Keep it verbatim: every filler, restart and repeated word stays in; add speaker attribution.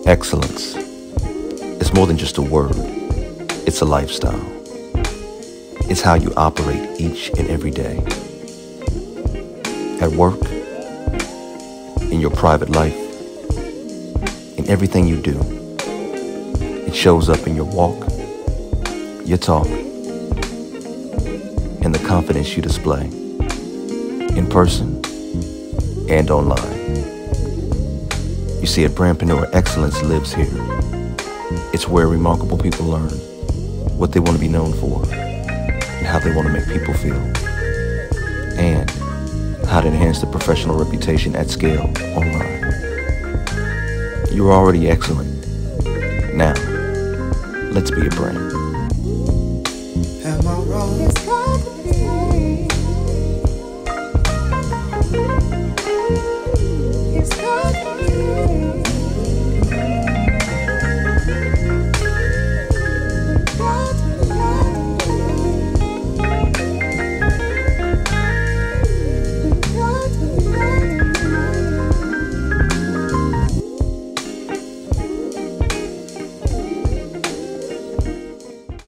Speaker 1: Excellence. It's more than just a word. It's a lifestyle. It's how you operate each and every day. At work, in your private life, in everything you do. It shows up in your walk, your talk, and the confidence you display, in person and online. You see, at Brandpreneur, excellence lives here. It's where remarkable people learn what they want to be known for and how they want to make people feel, and how to enhance the professional reputation at scale online. You're already excellent. Now, let's be a brand.
Speaker 2: Am I wrong?